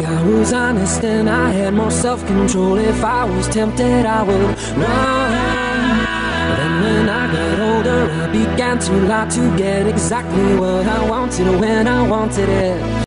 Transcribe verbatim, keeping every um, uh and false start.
boy, I was honest and I had more self-control. If I was tempted, I would run. Then when I got older, I began to lie to get exactly what I wanted when I wanted it.